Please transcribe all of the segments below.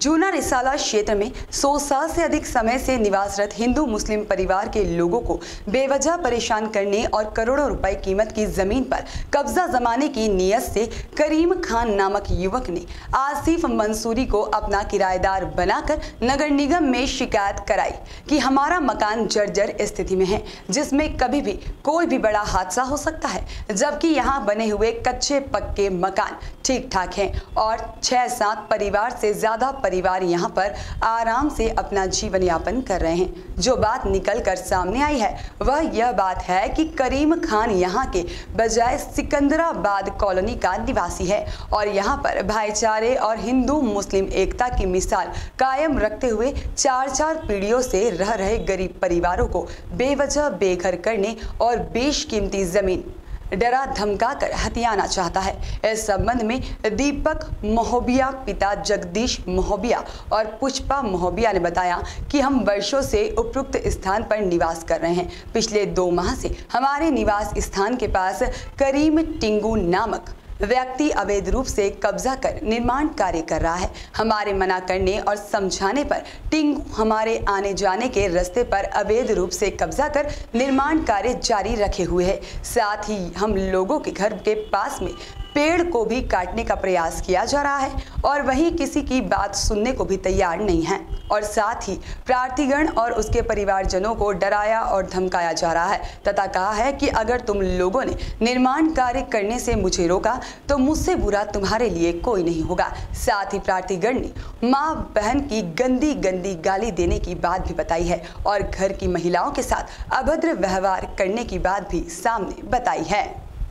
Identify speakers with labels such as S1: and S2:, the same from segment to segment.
S1: जूना रिसाला क्षेत्र में 100 साल से अधिक समय से निवासरत हिंदू मुस्लिम परिवार के लोगों को बेवजह परेशान करने और करोड़ों रुपए कीमत की जमीन पर कब्जा जमाने की नीयत से करीम खान नामक युवक ने आसिफ मंसूरी को अपना किराएदार बनाकर नगर निगम में शिकायत कराई कि हमारा मकान जर्जर स्थिति में है, जिसमें कभी भी कोई भी बड़ा हादसा हो सकता है, जबकि यहाँ बने हुए कच्चे पक्के मकान ठीक ठाक हैं और 6-7 परिवार से ज्यादा परिवार यहाँ पर आराम से अपना जीवन यापन कर रहे हैं। जो बात निकल कर सामने आई है वह यह बात है कि करीम खान यहाँ के बजाय सिकंदराबाद कॉलोनी का निवासी है और यहाँ पर भाईचारे और हिंदू मुस्लिम एकता की मिसाल कायम रखते हुए 4-4 पीढ़ियों से रह रहे गरीब परिवारों को बेवजह बेघर करने और बेशकीमती जमीन डरा धमका कर हथियाना चाहता है। इस संबंध में दीपक महोबिया, पिता जगदीश महोबिया और पुष्पा महोबिया ने बताया कि हम वर्षों से उपयुक्त स्थान पर निवास कर रहे हैं। पिछले 2 माह से हमारे निवास स्थान के पास करीम टिंगू नामक व्यक्ति अवैध रूप से कब्जा कर निर्माण कार्य कर रहा है। हमारे मना करने और समझाने पर टिंगू हमारे आने जाने के रास्ते पर अवैध रूप से कब्जा कर निर्माण कार्य जारी रखे हुए है। साथ ही हम लोगों के घर के पास में पेड़ को भी काटने का प्रयास किया जा रहा है और वहीं किसी की बात सुनने को भी तैयार नहीं है और साथ ही प्रार्थीगण और उसके परिवारजनों को डराया और धमकाया जा रहा है तथा कहा है कि अगर तुम लोगों ने निर्माण कार्य करने से मुझे रोका तो मुझसे बुरा तुम्हारे लिए कोई नहीं होगा। साथ ही प्रार्थीगण ने माँ बहन की गंदी गंदी गाली देने की बात भी बताई है और घर की महिलाओं के साथ अभद्र व्यवहार करने की बात भी सामने बताई है।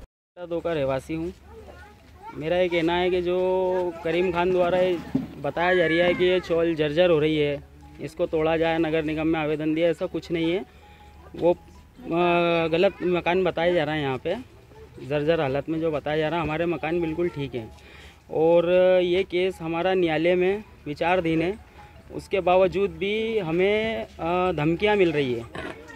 S2: दो का रहवासी हूँ। मेरा ये कहना है कि जो करीम खान द्वारा बताया जा रहा है कि ये चौल जर्जर हो रही है, इसको तोड़ा जाए, नगर निगम में आवेदन दिया, ऐसा कुछ नहीं है। वो गलत मकान बताया जा रहा है। यहाँ पे जर्जर हालत में जो बताया जा रहा है, हमारे मकान बिल्कुल ठीक हैं और ये केस हमारा न्यायालय में विचाराधीन है। उसके बावजूद भी हमें धमकियाँ मिल रही है।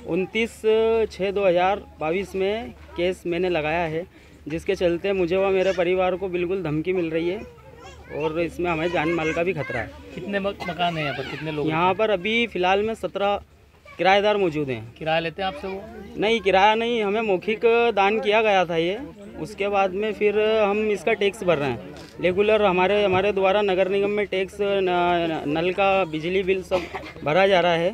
S2: 29/6/2022 में केस मैंने लगाया है, जिसके चलते मुझे व मेरे परिवार को बिल्कुल धमकी मिल रही है और इसमें हमें जान माल का भी खतरा है।
S3: कितने मकान हैं यहाँ पर, कितने लोग?
S2: यहाँ पर अभी फ़िलहाल में 17 किराएदार मौजूद हैं।
S3: किराया लेते हैं आपसे वो?
S2: नहीं, किराया नहीं, हमें मौखिक दान किया गया था ये। उसके बाद में फिर हम इसका टैक्स भर रहे हैं रेगुलर। हमारे द्वारा नगर निगम में टैक्स, नल का, बिजली बिल सब भरा जा रहा है।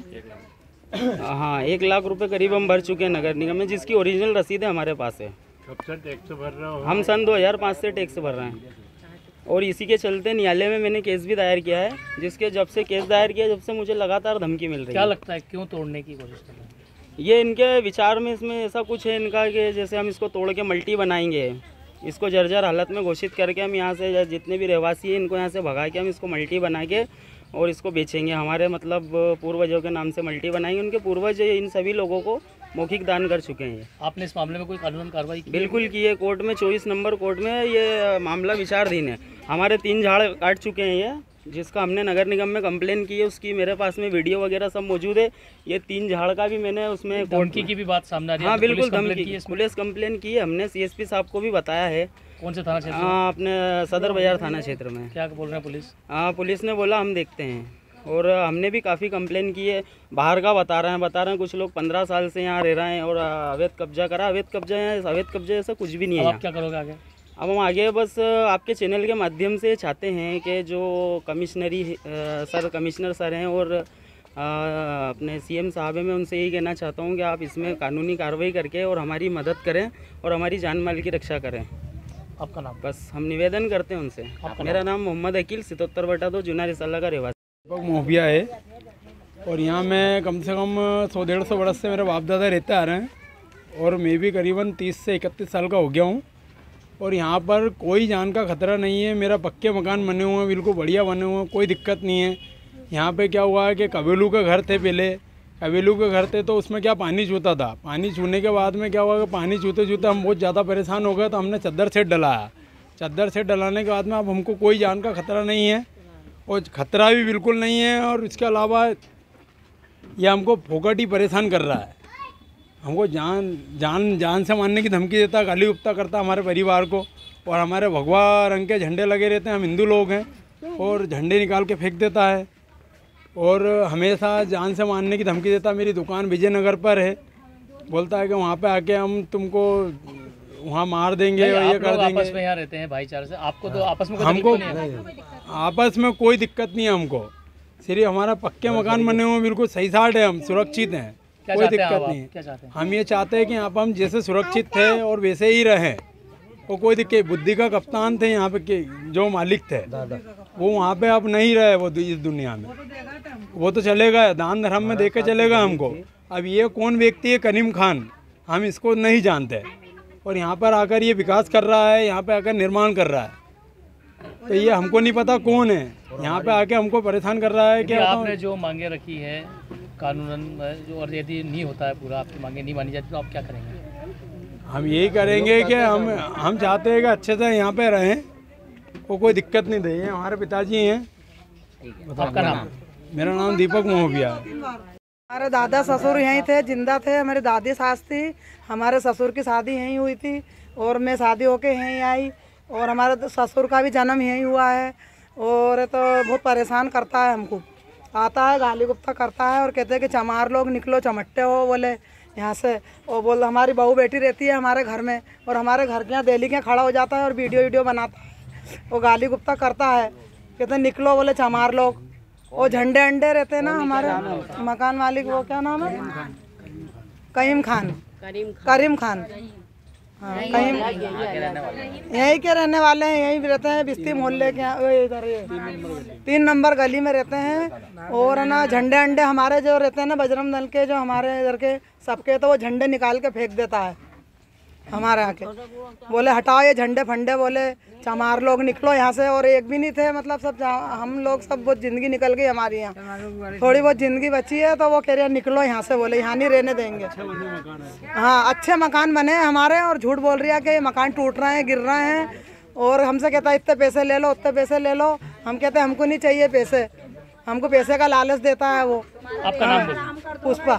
S2: हाँ, 1 लाख रुपये करीब हम भर चुके हैं नगर निगम में, जिसकी ओरिजिनल रसीद है हमारे पास है।
S3: कब से टैक्स भर रहे हो?
S2: हम सन 2005 से टैक्स भर रहे हैं और इसी के चलते न्यायालय में मैंने केस भी दायर किया है, जिसके जब से केस दायर किया जब से मुझे लगातार धमकी मिल रही है।
S3: क्या लगता है क्यों तोड़ने की कोशिश कर रहे हैं?
S2: ये इनके विचार में, इसमें ऐसा कुछ है इनका कि जैसे हम इसको तोड़ के मल्टी बनाएंगे, इसको जर्जर हालत में घोषित करके हम यहाँ से जितने भी रहवासी हैं इनको यहाँ से भगा के हम इसको मल्टी बना के और इसको बेचेंगे। हमारे मतलब पूर्वजों के नाम से मल्टी बनाएंगे। उनके पूर्वज इन सभी लोगों को मौखिक दान कर चुके हैं।
S3: आपने इस मामले में कोई कानूनी कार्रवाई की?
S2: बिल्कुल की है। कोर्ट में 24 नंबर कोर्ट में ये मामला विचाराधीन है। हमारे 3 झाड़ काट चुके हैं ये, जिसका हमने नगर निगम में कंप्लेन की है। उसकी मेरे पास में वीडियो वगैरह सब मौजूद है। ये 3 झाड़ का भी मैंने उसमें
S3: धमकी की भी बात सामने आ रही है।
S2: हाँ बिल्कुल, धमकी, पुलिस कंप्लेन की है हमने, CSP साहब को भी बताया है।
S3: कौन से थाना क्षेत्र?
S2: हाँ, अपने सदर बाजार थाना क्षेत्र में।
S3: क्या बोल रहे हैं पुलिस?
S2: हाँ, पुलिस ने बोला हम देखते हैं और हमने भी काफ़ी कंप्लेन की है। बाहर का बता रहे हैं कुछ लोग 15 साल से यहाँ रह रहे हैं और अवैध कब्जा करा। अवैध कब्जा ऐसा कुछ भी नहीं है।
S3: आप क्या करोगे आगे?
S2: अब हम आगे बस आपके चैनल के माध्यम से चाहते हैं कि जो कमिश्नर सर हैं और अपने CM साहब हैं, मैं उनसे यही कहना चाहता हूँ कि आप इसमें कानूनी कार्रवाई करके और हमारी मदद करें और हमारी जान माल की रक्षा करें।
S3: आपका नाम?
S2: बस हम निवेदन करते हैं उनसे। मेरा नाम मोहम्मद अकील, 77/2 जूना रिसाला का रहवासी
S4: महोबिया है और यहाँ मैं कम से कम 100-150 वर्ष से मेरे बाप दादा रहते आ रहे हैं और मैं भी करीबन 30 से 31 साल का हो गया हूँ और यहाँ पर कोई जान का खतरा नहीं है। मेरा पक्के मकान बने हुए हैं, बिल्कुल बढ़िया बने हुए हैं, कोई दिक्कत नहीं है। यहाँ पे क्या हुआ है कि कबीलू के घर थे, पहले कबीलू के घर थे तो उसमें क्या पानी छूता था। पानी छूने के बाद में क्या हुआ कि पानी छूते छूते हम बहुत ज़्यादा परेशान हो गए तो हमने चद्दर सेट डलाया। चद्दर सेट डलाने के बाद में अब हमको कोई जान का खतरा नहीं है और खतरा भी बिल्कुल नहीं है। और इसके अलावा ये हमको फोकट ही परेशान कर रहा है। हमको जान से मारने की धमकी देता, गाली गुप्ता करता हमारे परिवार को और हमारे भगवा रंग के झंडे लगे रहते हैं। हम हिंदू लोग हैं और झंडे निकाल के फेंक देता है और हमेशा जान से मारने की धमकी देता है। मेरी दुकान विजयनगर पर है, बोलता है कि वहाँ पे आके हम तुमको वहाँ मार देंगे और ये कर देंगे।
S3: आपस में यहाँ रहते हैं भाईचारे से, आपको तो आपस में कोई
S4: हमको
S3: दिक्कत नहीं है?
S4: आपस में कोई दिक्कत नहीं है हमको, सिर्फ हमारा पक्के मकान बने हुए बिल्कुल सही साइड है, हम सुरक्षित हैं, कोई दिक्कत नहीं है। हम ये चाहते हैं कि यहाँ पर हम जैसे सुरक्षित थे और वैसे ही रहें। वो कोई दिक्कत, बुद्धि का कप्तान थे यहाँ पे के जो मालिक थे वो वहाँ पे अब नहीं रहे, वो इस दुनिया में वो तो चले गए, दान धर्म में देके चले गए हमको। अब ये कौन व्यक्ति है करीम खान, हम इसको नहीं जानते और यहाँ पर आकर ये विकास कर रहा है, यहाँ पे आकर निर्माण कर रहा है, तो ये हमको नहीं पता कौन है। यहाँ पे आके हमको परेशान कर रहा है कि
S3: आपने जो मांगे रखी है कानूनन, और यदि नहीं होता है पूरा, आपकी मांगे नहीं मानी जाती तो आप क्या करेंगे?
S4: हम यही करेंगे कि हम चाहते हैं कि अच्छे से यहाँ पे रहें, वो कोई दिक्कत नहीं दे। हमारे पिताजी हैं।
S3: आपका नाम?
S4: मेरा नाम दीपक मोहबिया है।
S5: हमारे दादा ससुर यहीं थे, जिंदा थे। हमारी दादी सास थी, हमारे ससुर की शादी यहीं हुई थी और मैं शादी होके यहीं आई और हमारे ससुर का भी जन्म यहीं हुआ है। और तो बहुत परेशान करता है हमको, आता है गाली गुप्ता करता है और कहते हैं कि चमार लोग निकलो, चमट्टे हो बोले यहाँ से। और बोल हमारी बहू बेटी रहती है हमारे घर में और हमारे घर के यहाँ दिल्ली के खड़ा हो जाता है और वीडियो बनाता है, वो गाली गुप्ता करता है, कहते हैं निकलो बोले चमार लोग। वो झंडे अंडे रहते हैं ना हमारे मकान मालिक, वो क्या नाम है, करीम खान। हाँ, कहीं यहीं के रहने वाले हैं, यहीं रहते हैं बिस्ती मोहल्ले के इधर 3 नंबर गली में रहते हैं। और है ना झंडे अंडे हमारे जो रहते हैं ना बजरंग दल के, जो हमारे इधर के सबके, तो वो झंडे निकाल के फेंक देता है हमारे आके, बोले हटाओ ये झंडे फंडे, बोले चमार लोग निकलो यहाँ से। और एक भी नहीं थे, मतलब सब हम लोग सब बहुत ज़िंदगी निकल गई हमारी यहाँ, थोड़ी बहुत ज़िंदगी बची है, तो वो कह रहे हैं निकलो यहाँ से, बोले यहाँ नहीं रहने देंगे। हाँ अच्छे मकान बने हैं हमारे और झूठ बोल रही है कि मकान टूट रहे हैं, गिर रहे हैं। और हमसे कहता है इतने पैसे ले लो, उतने पैसे ले लो। हम कहते हैं हमको नहीं चाहिए पैसे, हमको पैसे का लालच देता है वो।
S3: आपका नाम?
S5: पुष्पा।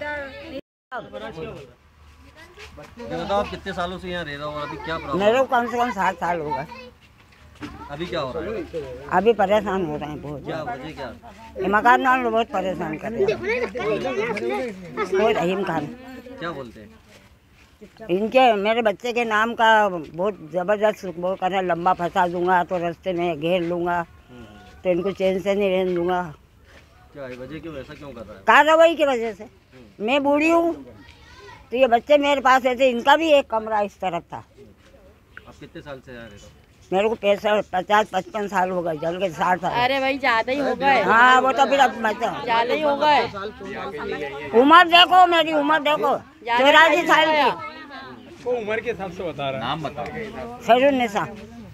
S6: ये बताओ आप कितने सालों से यहाँ रह रहे हो और अभी क्या प्रॉब्लम?
S7: मेरे को कम से कम 7 साल होगा।
S6: अभी क्या हो रहा है?
S7: अभी परेशान हो रहे हैं बहुत।
S6: क्या वजह क्या?
S7: ये मकान वाले बहुत परेशान कर रहे हैं। कोई रहीम खान
S6: क्या बोलते हैं?
S7: इनके मेरे बच्चे के नाम का बहुत ज़बरदस्त वो कर रहा है, लंबा फंसा दूंगा तो रास्ते में घेर लूँगा, तो इनको चैन से नहीं रहने दूंगा।
S6: क्या है वजह, क्यों ऐसा क्यों कर रहा है?
S7: कार्रवाई की वजह से। मैं बूढ़ी हूँ तो ये बच्चे मेरे पास रहते, इनका भी एक कमरा इस तरफ था।
S6: आप कितने साल से यहाँ रह रहे हो?
S7: मेरे को 50-55 साल हो गए, जल के 60 साल।
S8: अरे भाई ज्यादा ही हो गए।
S7: हाँ वो तो फिर अब
S8: ज्यादा ही हो गए।
S7: उम्र देखो, मेरी उम्र देखो 84 साल की।
S4: वो उम्र के हिसाब से बता रहा है।
S6: नाम बताओ।
S7: खैरुन्निसा।